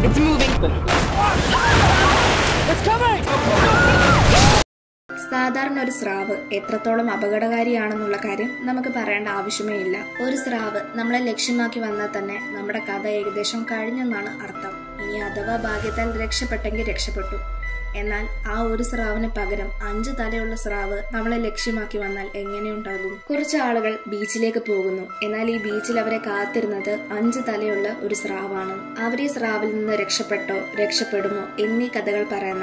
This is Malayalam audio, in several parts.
It's moving. It's coming. സാധാരണ ഒരു സ്രാവ് എത്രത്തോളം അപകടകാരിയാണെന്നുള്ള കാര്യം നമുക്ക് പറയേണ്ട ആവശ്യമേ ഇല്ല. ഒരു സ്രാവ് നമ്മളെ ലക്ഷ്യമാക്കി വന്നാൽ തന്നെ നമ്മുടെ കഥ ഏകദേശം കഴിഞ്ഞെന്നാണ് അർത്ഥം. ഇനി അഥവാ ഭാഗ്യത്താൽ രക്ഷപ്പെട്ടെങ്കിൽ രക്ഷപ്പെട്ടു. എന്നാൽ ആ ഒരു സ്രാവിന് പകരം 5 തലയുള്ള സ്രാവ് നമ്മളെ ലക്ഷ്യമാക്കി വന്നാൽ എങ്ങനെയുണ്ടാകും? കുറച്ച് ആളുകൾ ബീച്ചിലേക്ക് പോകുന്നു. എന്നാൽ ഈ ബീച്ചിൽ അവരെ കാത്തിരുന്നത് 5 തലയുള്ള ഒരു സ്രാവാണ്. അവർ ഈ സ്രാവിൽ നിന്ന് രക്ഷപ്പെടുമോ എന്നീ കഥകൾ പറയുന്ന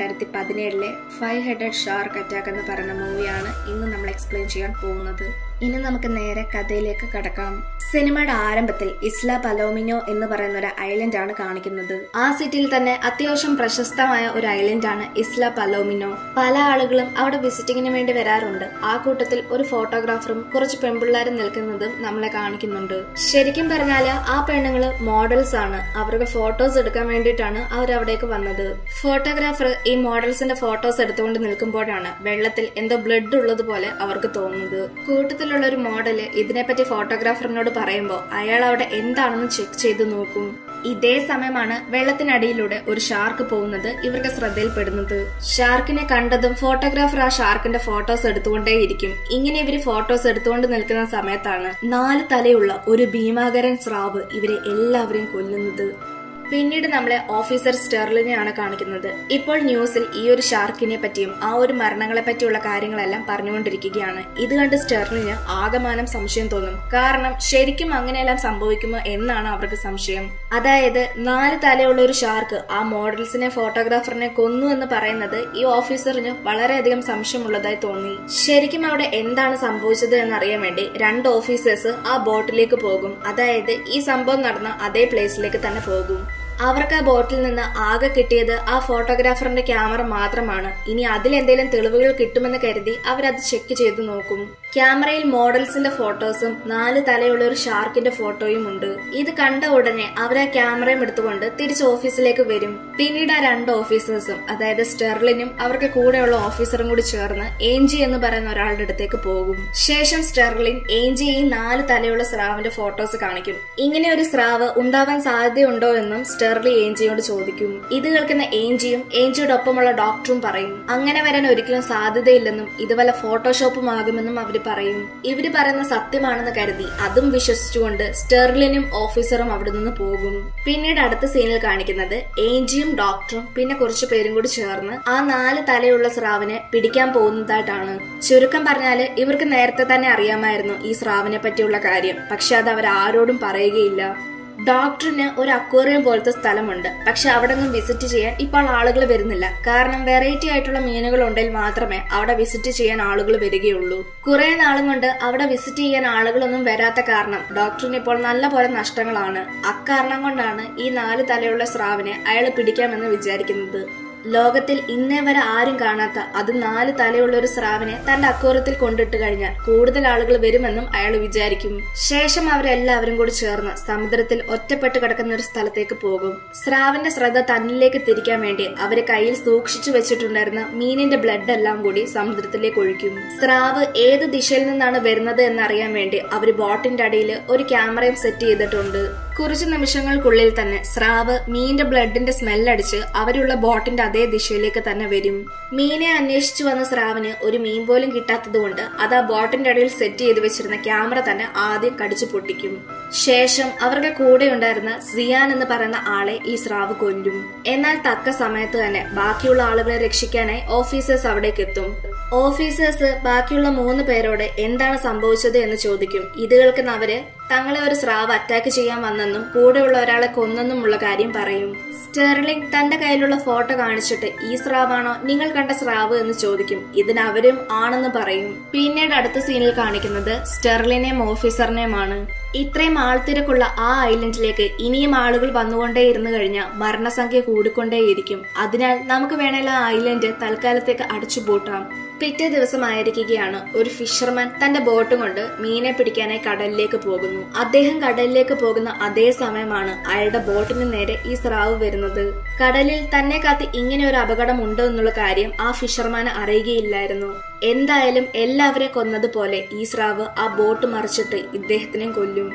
2017 5 ഹെഡഡ് ഷാർക്ക് അറ്റാക്ക് എന്ന് പറയുന്ന മൂവിയാണ് ഇന്ന് നമ്മൾ എക്സ്പ്ലെയിൻ ചെയ്യാൻ പോകുന്നത്. ഇനി നമുക്ക് നേരെ കഥയിലേക്ക് കടക്കാം. സിനിമയുടെ ആരംഭത്തിൽ ഇസ്ല പലോമിനോ എന്ന് പറയുന്ന ഒരു ഐലൻഡ് ആണ് കാണിക്കുന്നത്. ആ സിറ്റിയിൽ തന്നെ അത്യാവശ്യം പ്രശസ്തമായ ഒരു ഐലൻഡ് ആണ് ഇസ്ല പലോമിനോ. പല ആളുകളും അവിടെ വിസിറ്റിങ്ങിന് വേണ്ടി വരാറുണ്ട്. ആ കൂട്ടത്തിൽ ഒരു ഫോട്ടോഗ്രാഫറും കുറച്ച് പെൺപിള്ളേരും നിൽക്കുന്നതും നമ്മളെ കാണിക്കുന്നുണ്ട്. ശരിക്കും പറഞ്ഞാല് ആ പെണ്ണുങ്ങള് മോഡൽസ് ആണ്. അവർക്ക് ഫോട്ടോസ് എടുക്കാൻ വേണ്ടിയിട്ടാണ് അവർ അവിടേക്ക് വന്നത്. ഫോട്ടോഗ്രാഫർ ഈ മോഡൽസിന്റെ ഫോട്ടോസ് എടുത്തുകൊണ്ട് നിൽക്കുമ്പോഴാണ് വെള്ളത്തിൽ എന്തോ ബ്ലഡ് ഉള്ളതുപോലെ അവർക്ക് തോന്നുന്നത്. കൂട്ടത്തിലുള്ള ഒരു മോഡല് ഇതിനെപ്പറ്റി ഫോട്ടോഗ്രാഫറിനോട് പറയുമ്പോൾ അയാൾ അവിടെ എന്താണെന്ന് ചെക്ക് ചെയ്ത് നോക്കും. ഇതേ സമയമാണ് വെള്ളത്തിനടിയിലൂടെ ഒരു ഷാർക്ക് പോകുന്നത് ഇവർക്ക് ശ്രദ്ധയിൽപ്പെടുന്നത്. ഷാർക്കിനെ കണ്ടതും ഫോട്ടോഗ്രാഫർ ആ ഷാർക്കിന്റെ ഫോട്ടോസ് എടുത്തുകൊണ്ടേയിരിക്കും. ഇങ്ങനെ ഇവര് ഫോട്ടോസ് എടുത്തുകൊണ്ട് നിൽക്കുന്ന സമയത്താണ് 4 തലയുള്ള ഒരു ഭീമാകരൻ സ്രാവ് ഇവരെ എല്ലാവരെയും കൊല്ലുന്നത്. പിന്നീട് നമ്മളെ ഓഫീസർ സ്റ്റെർലിനെയാണ് കാണിക്കുന്നത്. ഇപ്പോൾ ന്യൂസിൽ ഈ ഒരു ഷാർക്കിനെ പറ്റിയും ആ ഒരു മരണങ്ങളെ പറ്റിയുള്ള കാര്യങ്ങളെല്ലാം പറഞ്ഞുകൊണ്ടിരിക്കുകയാണ്. ഇത് കണ്ട് സ്റ്റെർലിന് ആകമാനം സംശയം തോന്നും. കാരണം ശരിക്കും അങ്ങനെയെല്ലാം സംഭവിക്കുമോ എന്നാണ് അവർക്ക് സംശയം. അതായത് 4 തലയുള്ള ഒരു ഷാർക്ക് ആ മോഡൽസിനെ ഫോട്ടോഗ്രാഫറിനെ കൊന്നു എന്ന് പറയുന്നത് ഈ ഓഫീസറിന് വളരെയധികം സംശയമുള്ളതായി തോന്നി. ശരിക്കും അവിടെ എന്താണ് സംഭവിച്ചത് എന്നറിയാൻ വേണ്ടി 2 ഓഫീസേഴ്സ് ആ ബോട്ടിലേക്ക് പോകും. അതായത് ഈ സംഭവം നടന്ന അതേ പ്ലേസിലേക്ക് തന്നെ പോകും. അവർക്ക് ആ ബോട്ടിൽ നിന്ന് ആകെ കിട്ടിയത് ആ ഫോട്ടോഗ്രാഫറിന്റെ ക്യാമറ മാത്രമാണ്. ഇനി അതിലെന്തെങ്കിലും തെളിവുകൾ കിട്ടുമെന്ന് കരുതി അവരത് ചെക്ക് ചെയ്ത് നോക്കും. ക്യാമറയിൽ മോഡൽസിന്റെ ഫോട്ടോസും 4 തലയുള്ള ഒരു ഷാർക്കിന്റെ ഫോട്ടോയും ഉണ്ട്. ഇത് കണ്ട ഉടനെ അവർ ആ ക്യാമറയും എടുത്തുകൊണ്ട് തിരിച്ച് ഓഫീസിലേക്ക് വരും. പിന്നീട് ആ 2 ഓഫീസേഴ്സും അതായത് സ്റ്റെർലിനും അവർക്ക് കൂടെയുള്ള ഓഫീസറും കൂടി ചേർന്ന് ഏഞ്ചി എന്ന് പറയുന്ന ഒരാളുടെ അടുത്തേക്ക് പോകും. ശേഷം സ്റ്റെർലിൻ ഏഞ്ചി ഈ 4 തലയുള്ള സ്രാവിന്റെ ഫോട്ടോസ് കാണിക്കും. ഇങ്ങനെ ഒരു സ്രാവ് ഉണ്ടാവാൻ സാധ്യതയുണ്ടോ എന്നും സ്റ്റെർലി ഏഞ്ചിയോട് ചോദിക്കും. ഇത് കേൾക്കുന്ന ഏഞ്ചിയും ഏഞ്ചിയുടെ ഒപ്പമുള്ള ഡോക്ടറും പറയും അങ്ങനെ വരാൻ ഒരിക്കലും സാധ്യതയില്ലെന്നും ഇത് വല്ല ഫോട്ടോഷോപ്പും ആകുമെന്നും അവര് പറയും. ഇവര് പറയുന്ന സത്യമാണെന്ന് കരുതി അതും വിശ്വസിച്ചുകൊണ്ട് സ്റ്റെർലിനും ഓഫീസറും അവിടെ നിന്ന് പോകും. പിന്നീട് അടുത്ത സീനിൽ കാണിക്കുന്നത് ഏഞ്ചിയും ഡോക്ടറും പിന്നെ കുറച്ചു പേരും കൂടി ചേർന്ന് ആ 4 തലയുള്ള സ്രാവിനെ പിടിക്കാൻ പോകുന്നതായിട്ടാണ്. ചുരുക്കം പറഞ്ഞാല് ഇവർക്ക് നേരത്തെ തന്നെ അറിയാമായിരുന്നു ഈ സ്രാവിനെ പറ്റിയുള്ള കാര്യം. പക്ഷെ അത് അവർ ആരോടും പറയുകയില്ല. ഡോക്ടറിന് ഒരു അക്വേറിയം പോലത്തെ സ്ഥലമുണ്ട്. പക്ഷെ അവിടെ ഒന്നും വിസിറ്റ് ചെയ്യാൻ ഇപ്പോൾ ആളുകൾ വരുന്നില്ല. കാരണം വെറൈറ്റി ആയിട്ടുള്ള മീനുകൾ ഉണ്ടെങ്കിൽ മാത്രമേ അവിടെ വിസിറ്റ് ചെയ്യാൻ ആളുകൾ വരികയുള്ളൂ. കുറെ നാളും കൊണ്ട് അവിടെ വിസിറ്റ് ചെയ്യാൻ ആളുകളൊന്നും വരാത്ത കാരണം ഡോക്ടറിന് ഇപ്പോൾ നല്ല പോലെ നഷ്ടങ്ങളാണ്. അക്കാരണം കൊണ്ടാണ് ഈ 4 തലയുള്ള സ്രാവിനെ അയാൾ പിടിക്കാമെന്ന് വിചാരിക്കുന്നത്. ലോകത്തിൽ ഇന്നേ വരെ ആരും കാണാത്ത അത് 4 തലയുള്ള ഒരു സ്രാവിനെ തന്റെ അക്വേറിയത്തിൽ കൊണ്ടിട്ട് കഴിഞ്ഞാൽ കൂടുതൽ ആളുകൾ വരുമെന്നും അയാൾ വിചാരിക്കും. ശേഷം അവരെല്ലാവരും കൂടി ചേർന്ന് സമുദ്രത്തിൽ ഒറ്റപ്പെട്ട് കിടക്കുന്ന ഒരു സ്ഥലത്തേക്ക് പോകും. സ്രാവിന്റെ ശ്രദ്ധ തന്നിലേക്ക് തിരിക്കാൻ വേണ്ടി അവര് കയ്യിൽ സൂക്ഷിച്ചു വെച്ചിട്ടുണ്ടായിരുന്ന മീനിന്റെ ബ്ലഡ് എല്ലാം കൂടി സമുദ്രത്തിലേക്ക് ഒഴിക്കും. സ്രാവ് ഏത് ദിശയിൽ നിന്നാണ് വരുന്നത് എന്നറിയാൻ വേണ്ടി അവര് ബോട്ടിന്റെ അടിയിൽ ഒരു ക്യാമറയും സെറ്റ് ചെയ്തിട്ടുണ്ട്. കുറച്ചു നിമിഷങ്ങൾക്കുള്ളിൽ തന്നെ സ്രാവ് മീനിന്റെ ബ്ലഡിന്റെ സ്മെല്ലടിച്ച് അവരുള്ള ബോട്ടിന്റെ അതേ ദിശയിലേക്ക് തന്നെ വരും. മീനെ അന്വേഷിച്ചു വന്ന സ്രാവിന് ഒരു മീൻ പോലും കിട്ടാത്തതുകൊണ്ട് അത് ആ ബോട്ടിന്റെ അടിയിൽ സെറ്റ് ചെയ്ത് വെച്ചിരുന്ന ക്യാമറ തന്നെ ആദ്യം കടിച്ചു പൊട്ടിക്കും. ശേഷം അവരുടെ കൂടെ ഉണ്ടായിരുന്ന സിയാൻ എന്ന് പറയുന്ന ആളെ ഈ സ്രാവ് കൊല്ലും. എന്നാൽ തക്ക സമയത്ത് തന്നെ ബാക്കിയുള്ള ആളുകളെ രക്ഷിക്കാനായി ഓഫീസേഴ്സ് അവിടേക്ക് എത്തും. ഓഫീസേഴ്സ് ബാക്കിയുള്ള 3 പേരോട് എന്താണ് സംഭവിച്ചത് എന്ന് ചോദിക്കും. ഇത് കേൾക്കുന്ന അവര് തങ്ങളെ ഒരു സ്രാവ് അറ്റാക്ക് ചെയ്യാൻ വന്നെന്നും കൂടെയുള്ള ഒരാളെ കൊന്നെന്നുമുള്ള കാര്യം പറയും. സ്റ്റെർലിംഗ് തന്റെ കയ്യിലുള്ള ഫോട്ടോ കാണിച്ചിട്ട് ഈ സ്രാവാണോ നിങ്ങൾ കണ്ട സ്രാവ് എന്ന് ചോദിക്കും. ഇതിന് അവരും ആണെന്ന് പറയും. പിന്നീട് അടുത്ത സീനിൽ കാണിക്കുന്നത് സ്റ്റെർലിനെയും ഓഫീസറിനെയുമാണ്. ഇത്രയും ആൾത്തിരക്കുള്ള ആ ഐലൻഡിലേക്ക് ഇനിയും ആളുകൾ വന്നുകൊണ്ടേ ഇരുന്നു കഴിഞ്ഞാൽ മരണസംഖ്യ കൂടിക്കൊണ്ടേയിരിക്കും. അതിനാൽ നമുക്ക് വേണേൽ ആ ഐലൻഡ് തൽക്കാലത്തേക്ക് അടച്ചുപൂട്ടാം. പിറ്റേ ദിവസമായിരിക്കുകയാണ്. ഒരു ഫിഷർമാൻ തന്റെ ബോട്ടും കൊണ്ട് മീനെ പിടിക്കാനായി കടലിലേക്ക് പോകുന്നു. അദ്ദേഹം കടലിലേക്ക് പോകുന്ന അതേ സമയമാണ് അയാളുടെ ബോട്ടിന് നേരെ ഈ സ്രാവ് വരുന്നത്. കടലിൽ തന്നെ കാത്ത് ഇങ്ങനെ ഒരു അപകടം ഉണ്ടോ എന്നുള്ള കാര്യം ആ ഫിഷർമാന് അറിയുകയില്ലായിരുന്നു. എന്തായാലും എല്ലാവരെയും കൊന്നതുപോലെ ഈ സ്രാവ് ആ ബോട്ട് മറിച്ചിട്ട് ഇദ്ദേഹത്തിനെ കൊല്ലും.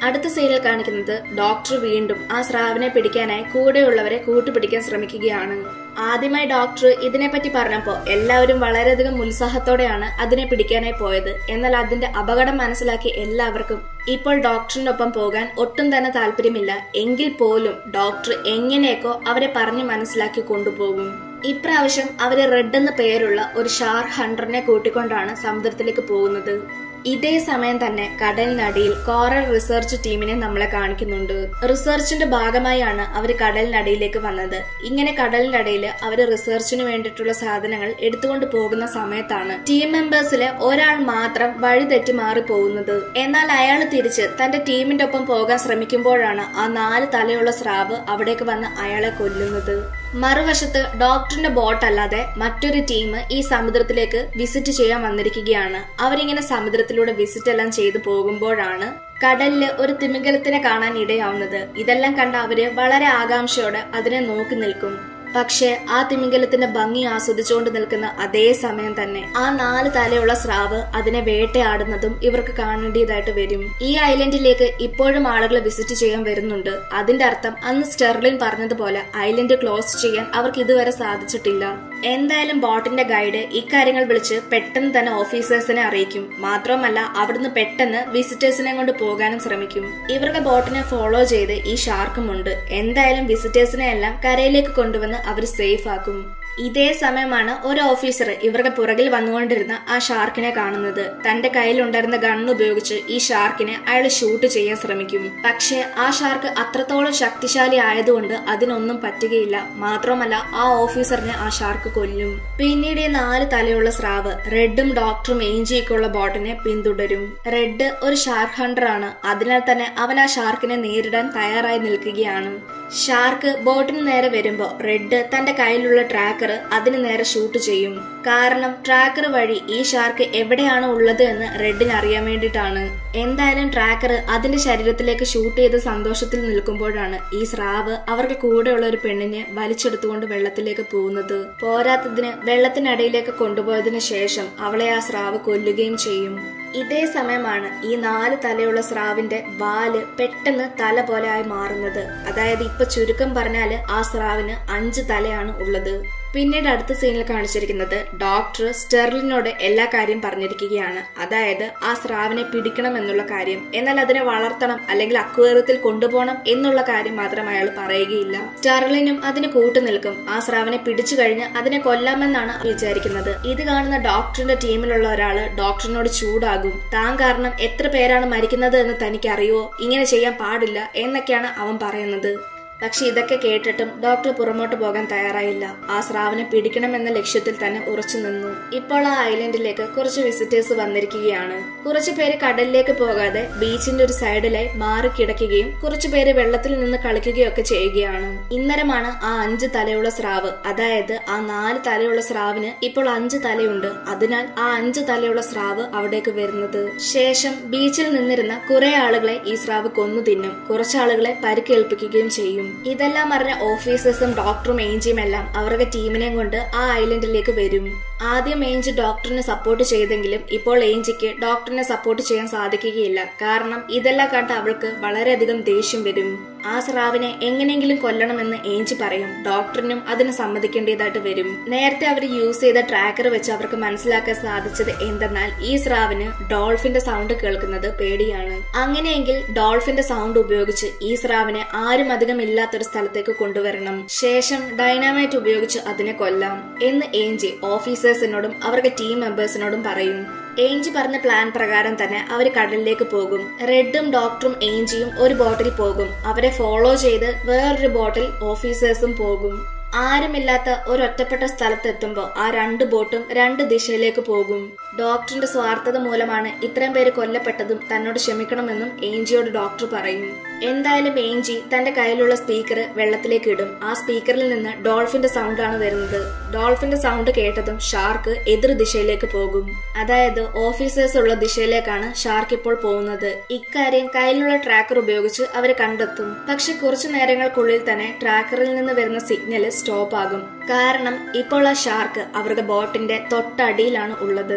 അടുത്ത സീനിൽ കാണിക്കുന്നത് ഡോക്ടർ വീണ്ടും ആ സ്രാവിനെ പിടിക്കാനായി കൂടെയുള്ളവരെ കൂട്ടുപിടിക്കാൻ ശ്രമിക്കുകയാണ്. ആദ്യമായി ഡോക്ടർ ഇതിനെപ്പറ്റി പറഞ്ഞപ്പോ എല്ലാവരും വളരെയധികം ഉത്സാഹത്തോടെയാണ് അതിനെ പിടിക്കാനായി പോയത്. എന്നാൽ അതിന്റെ അപകടം മനസ്സിലാക്കി എല്ലാവർക്കും ഇപ്പോൾ ഡോക്ടറിനൊപ്പം പോകാൻ ഒട്ടും തന്നെ താല്പര്യമില്ല. എങ്കിൽ പോലും ഡോക്ടർ എങ്ങനെയൊക്കെ അവരെ പറഞ്ഞു മനസ്സിലാക്കി കൊണ്ടുപോകും. ഇപ്രാവശ്യം അവര് റെഡ് എന്ന പേരുള്ള ഒരു ഷാർക്ക് ഹണ്ടറിനെ കൂട്ടിക്കൊണ്ടാണ് സമുദ്രത്തിലേക്ക് പോകുന്നത്. ഇതേ സമയം തന്നെ കടലിനടിയിൽ കോറൽ റിസർച്ച് ടീമിനെ നമ്മളെ കാണിക്കുന്നുണ്ട്. റിസർച്ചിന്റെ ഭാഗമായാണ് അവര് കടലിനടിയിലേക്ക് വന്നത്. ഇങ്ങനെ കടലിനടിയിൽ അവര് റിസർച്ചിന് വേണ്ടിയിട്ടുള്ള സാധനങ്ങൾ എടുത്തുകൊണ്ട് പോകുന്ന സമയത്താണ് ടീം മെമ്പേഴ്സിലെ ഒരാൾ മാത്രം വഴി തെറ്റി മാറി പോകുന്നത്. എന്നാൽ അയാൾ തിരിച്ച് തന്റെ ടീമിന്റെ ഒപ്പം പോകാൻ ശ്രമിക്കുമ്പോഴാണ് ആ 4 തലയുള്ള സ്രാവ് അവിടേക്ക് വന്ന് അയാളെ കൊല്ലുന്നത്. മറുവശത്ത് ഡോക്ടറിന്റെ ബോട്ട് അല്ലാതെ മറ്റൊരു ടീം ഈ സമുദ്രത്തിലേക്ക് വിസിറ്റ് ചെയ്യാൻ വന്നിരിക്കുകയാണ്. അവരിങ്ങനെ സമുദ്രത്തിലൂടെ വിസിറ്റ് എല്ലാം ചെയ്തു പോകുമ്പോഴാണ് കടലില് ഒരു തിമിംഗലത്തിനെ കാണാൻ ഇടയാവുന്നത്. ഇതെല്ലാം കണ്ട അവര് വളരെ ആകാംക്ഷയോടെ അതിനെ നോക്കി നിൽക്കും. പക്ഷെ ആ തിമിംഗലത്തിന്റെ ഭംഗി ആസ്വദിച്ചുകൊണ്ട് നിൽക്കുന്ന അതേ സമയം തന്നെ ആ 4 തലയുള്ള സ്രാവ് അതിനെ വേട്ടയാടുന്നതും ഇവർക്ക് കാണേണ്ടതായിട്ട് വരും. ഈ ഐലൻഡിലേക്ക് ഇപ്പോഴും ആളുകൾ വിസിറ്റ് ചെയ്യാൻ വരുന്നുണ്ട്. അതിന്റെ അർത്ഥം അന്ന് സ്റ്റെർലിൻ പറഞ്ഞതുപോലെ ഐലൻഡ് ക്ലോസ് ചെയ്യാൻ അവർക്ക് ഇതുവരെ സാധിച്ചിട്ടില്ല. എന്തായാലും ബോട്ടിന്റെ ഗൈഡ് ഇക്കാര്യങ്ങൾ വിളിച്ച് പെട്ടെന്ന് തന്നെ ഓഫീസേഴ്സിനെ അറിയിക്കും. മാത്രമല്ല അവിടുന്ന് പെട്ടെന്ന് വിസിറ്റേഴ്സിനെ കൊണ്ട് പോകാനും ശ്രമിക്കും. ഇവരുടെ ബോട്ടിനെ ഫോളോ ചെയ്ത് ഈ ഷാർക്കുമുണ്ട്. എന്തായാലും വിസിറ്റേഴ്സിനെ എല്ലാം കരയിലേക്ക് കൊണ്ടുവന്ന് അവർ സേഫ് ആക്കും. ഇതേ സമയമാണ് ഒരു ഓഫീസർ ഇവരുടെ പുറകിൽ വന്നുകൊണ്ടിരുന്ന ആ ഷാർക്കിനെ കാണുന്നത്. തന്റെ കയ്യിലുണ്ടായിരുന്ന ഗൺ ഉപയോഗിച്ച് ഈ ഷാർക്കിനെ അയാൾ ഷൂട്ട് ചെയ്യാൻ ശ്രമിക്കും. പക്ഷെ ആ ഷാർക്ക് അത്രത്തോളം ശക്തിശാലി ആയതുകൊണ്ട് അതിനൊന്നും പറ്റുകയില്ല. മാത്രമല്ല ആ ഓഫീസറിനെ ആ ഷാർക്ക് കൊല്ലും. പിന്നീട് ഈ 4 തലയുള്ള സ്രാവ് റെഡും ഡോക്ടറും ഏഞ്ചിയൊക്കെയുള്ള ബോട്ടിനെ പിന്തുടരും. റെഡ് ഒരു ഷാർക്ക് ഹണ്ടർ ആണ്. അതിനാൽ തന്നെ അവൻ ആ ഷാർക്കിനെ നേരിടാൻ തയ്യാറായി നിൽക്കുകയാണ്. ഷാർക്ക് ബോട്ടിന് നേരെ വരുമ്പോ റെഡ് തന്റെ കയ്യിലുള്ള ട്രാക്കർ അതിന് നേരെ ഷൂട്ട് ചെയ്യും. കാരണം ട്രാക്കർ വഴി ഈ ഷാർക്ക് എവിടെയാണ് ഉള്ളത് എന്ന് റെഡിന് അറിയാൻ വേണ്ടിയിട്ടാണ്. എന്തായാലും ട്രാക്കർ അതിന്റെ ശരീരത്തിലേക്ക് ഷൂട്ട് ചെയ്ത് സന്തോഷത്തിൽ നിൽക്കുമ്പോഴാണ് ഈ സ്രാവ് അവർക്ക് കൂടെയുള്ള ഒരു പെണ്ണിനെ വലിച്ചെടുത്തുകൊണ്ട് വെള്ളത്തിലേക്ക് പോകുന്നത്. പോരാത്തതിന് വെള്ളത്തിനടിയിലേക്ക് കൊണ്ടുപോയതിനു ശേഷം അവളെ ആ സ്രാവ് കൊല്ലുകയും ചെയ്യും. ഇതേ സമയമാണ് ഈ 4 തലയുള്ള സ്രാവിന്റെ വാല് പെട്ടെന്ന് തല പോലെ ആയി മാറുന്നത്. അതായത് ഇപ്പൊ ചുരുക്കം പറഞ്ഞാല് ആ സ്രാവിന് 5 തലയാണ് ഉള്ളത്. പിന്നീട് അടുത്ത സീനിൽ കാണിച്ചിരിക്കുന്നത് ഡോക്ടർ സ്റ്റെർലിനോട് എല്ലാ കാര്യം പറഞ്ഞിരിക്കുകയാണ്. അതായത് ആ സ്രാവിനെ പിടിക്കണം എന്നുള്ള കാര്യം. എന്നാൽ അതിനെ വളർത്തണം അല്ലെങ്കിൽ അക്വേറിയത്തിൽ കൊണ്ടുപോകണം എന്നുള്ള കാര്യം മാത്രം അയാൾ പറയുകയില്ല. സ്റ്റെർലിനും അതിന് കൂട്ടുനിൽക്കും. ആ സ്രാവിനെ പിടിച്ചു കഴിഞ്ഞ് അതിനെ കൊല്ലാമെന്നാണ് വിചാരിക്കുന്നത്. ഇത് കാണുന്ന ഡോക്ടറിന്റെ ടീമിലുള്ള ഒരാള് ഡോക്ടറിനോട് ചൂടാകും. താൻ കാരണം എത്ര പേരാണ് മരിക്കുന്നത് എന്ന് തനിക്ക് അറിയുവോ? ഇങ്ങനെ ചെയ്യാൻ പാടില്ല എന്നൊക്കെയാണ് അവൻ പറയുന്നത്. പക്ഷെ ഇതൊക്കെ കേട്ടിട്ടും ഡോക്ടർ പുറമോട്ട് പോകാൻ തയ്യാറായില്ല. ആ സ്രാവിനെ പിടിക്കണമെന്ന ലക്ഷ്യത്തിൽ തന്നെ ഉറച്ചു നിന്നു. ഇപ്പോൾ ആ ഐലൻഡിലേക്ക് കുറച്ച് വിസിറ്റേഴ്സ് വന്നിരിക്കുകയാണ്. കുറച്ചു പേര് കടലിലേക്ക് പോകാതെ ബീച്ചിന്റെ ഒരു സൈഡിലായി മാറി കിടക്കുകയും കുറച്ചു പേര് വെള്ളത്തിൽ നിന്ന് കളിക്കുകയൊക്കെ ചെയ്യുകയാണ്. ഇന്നരമാണ് ആ 5 തലയുള്ള സ്രാവ്, അതായത് ആ 4 തലയുള്ള സ്രാവിന് ഇപ്പോൾ 5 തലയുണ്ട്. അതിനാൽ ആ 5 തലയുള്ള സ്രാവ് അവിടേക്ക് വരുന്നത്. ശേഷം ബീച്ചിൽ നിന്നിരുന്ന കുറെ ആളുകളെ ഈ സ്രാവ് കൊന്നു തിന്നും. കുറച്ചാളുകളെ പരിക്കേൽപ്പിക്കുകയും ചെയ്യും. ഇതെല്ലാം അറിഞ്ഞ ഓഫീസേഴ്സും ഡോക്ടറും ഏഞ്ചിയും എല്ലാം അവരുടെ ടീമിനെയും കൊണ്ട് ആ ഐലൻഡിലേക്ക് വരും. ആദ്യം ഏഞ്ചി ഡോക്ടറിനെ സപ്പോർട്ട് ചെയ്തെങ്കിലും ഇപ്പോൾ ഏഞ്ചിക്ക് ഡോക്ടറിനെ സപ്പോർട്ട് ചെയ്യാൻ സാധിക്കുകയില്ല. കാരണം ഇതെല്ലാം കണ്ട് അവൾക്ക് വളരെയധികം ദേഷ്യം വരും. ആ സ്രാവിനെ എങ്ങനെയെങ്കിലും കൊല്ലണമെന്ന് ഏഞ്ചി പറയും. ഡോക്ടറിനും അതിന് സമ്മതിക്കേണ്ടതായിട്ട് വരും. നേരത്തെ അവർ യൂസ് ചെയ്ത ട്രാക്കർ വെച്ച് അവർക്ക് മനസ്സിലാക്കാൻ സാധിച്ചത് എന്തെന്നാൽ ഈ സ്രാവിന് ഡോൾഫിന്റെ സൗണ്ട് കേൾക്കുന്നത് പേടിയാണ്. അങ്ങനെയെങ്കിൽ ഡോൾഫിന്റെ സൗണ്ട് ഉപയോഗിച്ച് ഈ സ്രാവിനെ ആരും അധികം ഇല്ലാത്തൊരു സ്ഥലത്തേക്ക് കൊണ്ടുവരണം. ശേഷം ഡൈനാമൈറ്റ് ഉപയോഗിച്ച് അതിനെ കൊല്ലാം എന്ന് ഏഞ്ചി ഓഫീസേഴ്സിനോടും അവരുടെ ടീം മെമ്പേഴ്സിനോടും പറയും. ഏഞ്ചി പറഞ്ഞ പ്ലാൻ പ്രകാരം തന്നെ അവർ കടലിലേക്ക് പോകും. റെഡും ഡോക്ടറും ഏഞ്ചിയും ഒരു ബോട്ടിൽ പോകും. അവരെ ഫോളോ ചെയ്ത് വേറൊരു ബോട്ടിൽ ഓഫീസേഴ്സും പോകും. ആരുമില്ലാത്ത ഒരൊറ്റപ്പെട്ട സ്ഥലത്തെത്തുമ്പോൾ ആ 2 ബോട്ടും 2 ദിശയിലേക്ക് പോകും. ഡോക്ടറിന്റെ സ്വാർത്ഥത മൂലമാണ് ഇത്രയും പേര് കൊല്ലപ്പെട്ടതും തന്നോട് ക്ഷമിക്കണമെന്നും ഏഞ്ചിയോട് ഡോക്ടർ പറയും. എന്തായാലും ഏഞ്ചി തന്റെ കയ്യിലുള്ള സ്പീക്കർ വെള്ളത്തിലേക്ക് ഇടും. ആ സ്പീക്കറിൽ നിന്ന് ഡോൾഫിന്റെ സൗണ്ടാണ് വരുന്നത്. ഡോൾഫിന്റെ സൗണ്ട് കേട്ടതും ഷാർക്ക് എതിർ ദിശയിലേക്ക് പോകും. അതായത് ഓഫീസേഴ്സ് ഉള്ള ദിശയിലേക്കാണ് ഷാർക്ക് ഇപ്പോൾ പോകുന്നത്. ഇക്കാര്യം കയ്യിലുള്ള ട്രാക്കർ ഉപയോഗിച്ച് അവര് കണ്ടെത്തും. പക്ഷെ കുറച്ചു നേരങ്ങൾക്കുള്ളിൽ തന്നെ ട്രാക്കറിൽ നിന്ന് വരുന്ന സിഗ്നൽ സ്റ്റോപ്പ് ആകും. കാരണം ഇപ്പോൾ ആ ഷാർക്ക് അവരുടെ ബോട്ടിന്റെ തൊട്ടടിയിലാണ് ഉള്ളത്.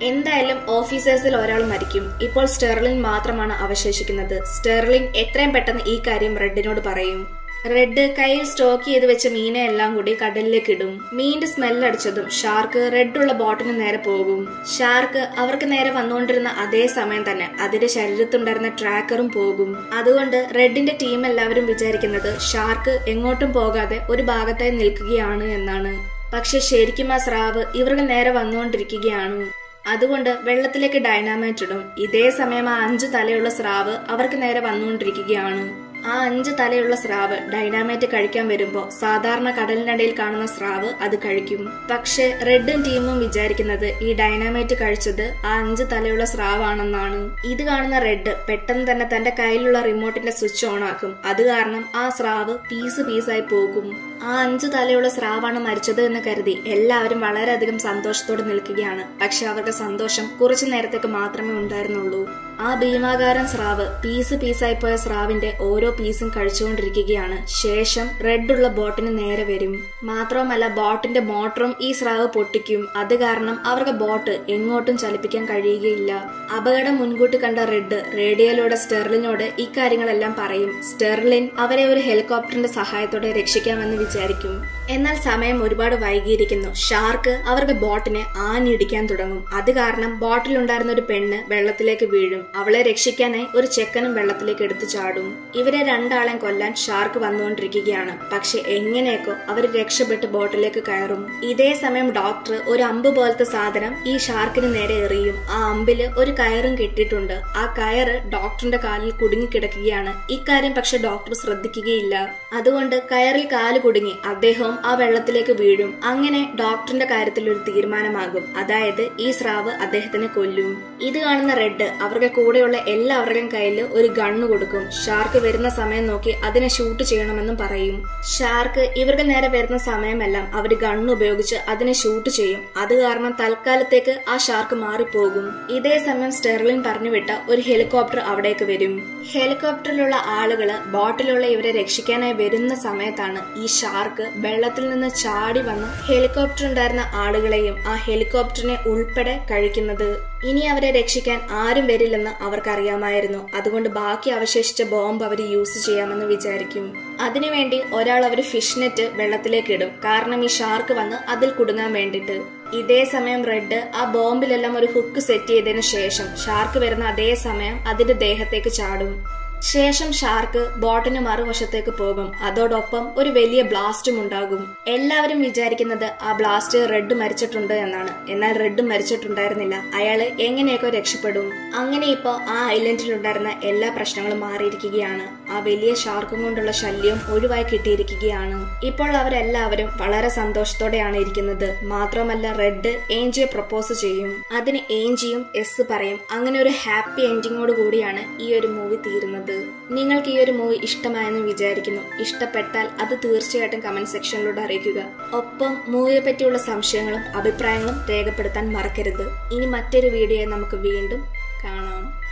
എന്തായാലും ഓഫീസേഴ്സിൽ ഒരാൾ മരിക്കും. ഇപ്പോൾ സ്റ്റെർലിംഗ് മാത്രമാണ് അവശേഷിക്കുന്നത്. സ്റ്റെർലിംഗ് എത്രയും പെട്ടെന്ന് ഈ കാര്യം റെഡിനോട് പറയും. റെഡ് കയ്യിൽ സ്റ്റോക്ക് ചെയ്ത് വെച്ച മീനെ എല്ലാം കൂടി കടലിലേക്ക് ഇടും. മീനിന്റെ സ്മെല്ലടിച്ചതും ഷാർക്ക് റെഡുള്ള ബോട്ടിന് നേരെ പോകും. ഷാർക്ക് അവർക്ക് നേരെ വന്നുകൊണ്ടിരുന്ന അതേ സമയം തന്നെ അതിന്റെ ശരീരത്തുണ്ടായിരുന്ന ട്രാക്കറും പോകും. അതുകൊണ്ട് റെഡിന്റെ ടീം എല്ലാവരും വിചാരിക്കുന്നത് ഷാർക്ക് എങ്ങോട്ടും പോകാതെ ഒരു ഭാഗത്തായി നിൽക്കുകയാണ് എന്നാണ്. പക്ഷെ ശരിക്കും ആ സ്രാവ് ഇവർക്ക് നേരെ വന്നുകൊണ്ടിരിക്കുകയാണ്. അതുകൊണ്ട് വെള്ളത്തിലേക്ക് ഡൈനാമൈറ്റ് ഇടും. ഇതേ സമയം ആ 5 തലയുള്ള സ്രാവ് അവർക്ക് നേരെ വന്നുകൊണ്ടിരിക്കുകയാണ്. ആ 5 തലയുള്ള സ്രാവ് ഡൈനാമൈറ്റ് കഴിക്കാൻ വരുമ്പോ സാധാരണ കടലിനടിയിൽ കാണുന്ന സ്രാവ് അത് കഴിക്കും. പക്ഷെ റെഡും ടീമും വിചാരിക്കുന്നത് ഈ ഡൈനാമൈറ്റ് കഴിച്ചത് ആ 5 തലയുള്ള സ്രാവാണെന്നാണ്. ഇത് കാണുന്ന റെഡ് പെട്ടെന്ന് തന്നെ തന്റെ കയ്യിലുള്ള റിമോട്ടിന്റെ സ്വിച്ച് ഓൺ ആക്കും. അത് കാരണം ആ സ്രാവ് പീസായി പോകും. ആ 5 തലയുള്ള സ്രാവാണ് മരിച്ചത് എന്ന് കരുതി എല്ലാവരും വളരെയധികം സന്തോഷത്തോടെ നിൽക്കുകയാണ്. പക്ഷെ അവർക്ക് സന്തോഷം കുറച്ചു നേരത്തേക്ക് മാത്രമേ ഉണ്ടായിരുന്നുള്ളൂ. ആ ഭീമാകാരൻ സ്രാവ് പീസായി പോയ സ്രാവിന്റെ ഓരോ പീസും കഴിച്ചുകൊണ്ടിരിക്കുകയാണ്. ശേഷം റെഡുള്ള ബോട്ടിന് നേരെ വരും. മാത്രവുമല്ല ബോട്ടിന്റെ മോട്ടറും ഈ സ്രാവ് പൊട്ടിക്കും. അത് കാരണം അവർക്ക് ബോട്ട് എങ്ങോട്ടും ചലിപ്പിക്കാൻ കഴിയുകയില്ല. അപകടം മുൻകൂട്ടി കണ്ട റെഡ് റേഡിയോയിലൂടെ സ്റ്റെർലിനോട് ഇക്കാര്യങ്ങളെല്ലാം പറയും. സ്റ്റെർലിൻ അവരെ ഒരു ഹെലികോപ്റ്ററിന്റെ സഹായത്തോടെ രക്ഷിക്കാമെന്ന് വിചാരിക്കും. എന്നാൽ സമയം ഒരുപാട് വൈകിയിരിക്കുന്നു. ഷാർക്ക് അവർക്ക് ബോട്ടിനെ ആഞ്ഞിടിക്കാൻ തുടങ്ങും. അത് കാരണം ബോട്ടിലുണ്ടായിരുന്ന ഒരു പെണ്ണ് വെള്ളത്തിലേക്ക് വീഴും. അവളെ രക്ഷിക്കാനായി ഒരു ചെക്കനും വെള്ളത്തിലേക്ക് എടുത്തു ചാടും. ഇവരെ 2 ആളെയും കൊല്ലാൻ ഷാർക്ക് വന്നുകൊണ്ടിരിക്കുകയാണ്. പക്ഷെ എങ്ങനെയൊക്കെ അവർ രക്ഷപ്പെട്ട് ബോട്ടിലേക്ക് കയറും. ഇതേ സമയം ഡോക്ടർ ഒരു അമ്പ് പോലത്തെ സാധനം ഈ ഷാർക്കിന് നേരെ എറിയും. ആ അമ്പില് ഒരു കയറും കെട്ടിയിട്ടുണ്ട്. ആ കയറ് ഡോക്ടറിന്റെ കാലിൽ കുടുങ്ങിക്കിടക്കുകയാണ്. ഇക്കാര്യം പക്ഷെ ഡോക്ടർ ശ്രദ്ധിക്കുകയില്ല. അതുകൊണ്ട് കയറിൽ കാല് കുടുങ്ങി അദ്ദേഹവും ആ വെള്ളത്തിലേക്ക് വീഴും. അങ്ങനെ ഡോക്ടറിന്റെ കാര്യത്തിൽ ഒരു തീരുമാനമാകും. അതായത് ഈ സ്രാവ് അദ്ദേഹത്തിനെ കൊല്ലും. ഇത് കാണുന്ന റെഡ് അവരുടെ കൂടെയുള്ള എല്ലാവരുടെയും കയ്യിൽ ഒരു ഗണ്ണ് കൊടുക്കും. ഷാർക്ക് വരുന്ന സമയം നോക്കി അതിനെ ഷൂട്ട് ചെയ്യണമെന്നും പറയും. ഷാർക്ക് ഇവർക്ക് നേരെ വരുന്ന സമയമെല്ലാം അവർ ഗണ്ണ് ഉപയോഗിച്ച് അതിനെ ഷൂട്ട് ചെയ്യും. അത് കാരണം തൽക്കാലത്തേക്ക് ആ ഷാർക്ക് മാറിപ്പോകും. ഇതേ സമയം സ്റ്റെർലിംഗ് പറഞ്ഞുവിട്ട ഒരു ഹെലികോപ്റ്റർ അവിടേക്ക് വരും. ഹെലികോപ്റ്ററിലുള്ള ആളുകള് ബോട്ടിലുള്ള ഇവരെ രക്ഷിക്കാനായി വരുന്ന സമയത്താണ് ഈ ഷാർക്ക് വെള്ളത്തിൽ നിന്ന് ചാടി വന്ന് ഹെലികോപ്റ്റർ ഉണ്ടായിരുന്ന ആളുകളെയും ആ ഹെലികോപ്റ്ററിനെ ഉൾപ്പെടെ കഴിക്കുന്നത്. ഇനി അവരെ രക്ഷിക്കാൻ ആരും വരില്ലെന്ന് അവർക്കറിയാമായിരുന്നു. അതുകൊണ്ട് ബാക്കി അവശേഷിച്ച ബോംബ് അവർ യൂസ് ചെയ്യാമെന്ന് വിചാരിക്കും. അതിനുവേണ്ടി ഒരാൾ അവർ ഫിഷ് നെറ്റ് വെള്ളത്തിലേക്ക് ഇടും. കാരണം ഈ ഷാർക്ക് വന്ന് അതിൽ കുടുങ്ങാൻ വേണ്ടിട്ട്. ഇതേ സമയം റെഡ് ആ ബോംബിലെല്ലാം ഒരു ഹുക്ക് സെറ്റ് ചെയ്തതിനു ശേഷം ഷാർക്ക് വരുന്ന അതേ സമയം അതിന്റെ ദേഹത്തേക്ക് ചാടും. ശേഷം ഷാർക്ക് ബോട്ടിന് മറുവശത്തേക്ക് പോകും. അതോടൊപ്പം ഒരു വലിയ ബ്ലാസ്റ്റും ഉണ്ടാകും. എല്ലാവരും വിചാരിക്കുന്നത് ആ ബ്ലാസ്റ്റ് റെഡ് മരിച്ചിട്ടുണ്ട് എന്നാണ്. എന്നാൽ റെഡ് മരിച്ചിട്ടുണ്ടായിരുന്നില്ല. അയാള് എങ്ങനെയൊക്കെ രക്ഷപ്പെടും. അങ്ങനെ ഇപ്പോ ആ ഐലൻഡിലുണ്ടായിരുന്ന എല്ലാ പ്രശ്നങ്ങളും മാറിയിരിക്കുകയാണ്. ആ വലിയ ഷാർക്കും കൊണ്ടുള്ള ശല്യം ഒഴിവായി കിട്ടിയിരിക്കുകയാണ്. ഇപ്പോൾ അവരെല്ലാവരും വളരെ സന്തോഷത്തോടെയാണ് ഇരിക്കുന്നത്. മാത്രമല്ല റെഡ് ഏഞ്ചിയെ പ്രപ്പോസ് ചെയ്യും. അതിന് ഏഞ്ചിയും എസ് പറയും. അങ്ങനെ ഒരു ഹാപ്പി എൻഡിങ്ങോട് കൂടിയാണ് ഈ ഒരു മൂവി തീരുന്നത്. നിങ്ങൾക്ക് ഈ ഒരു മൂവി ഇഷ്ടമായെന്ന് വിചാരിക്കുന്നു. ഇഷ്ടപ്പെട്ടാൽ അത് തീർച്ചയായിട്ടും കമന്റ് സെക്ഷനിലൂടെ അറിയിക്കുക. ഒപ്പം മൂവിയെ പറ്റിയുള്ള സംശയങ്ങളും അഭിപ്രായങ്ങളും രേഖപ്പെടുത്താൻ മറക്കരുത്. ഇനി മറ്റൊരു വീഡിയോയെ നമുക്ക് വീണ്ടും കാണാം.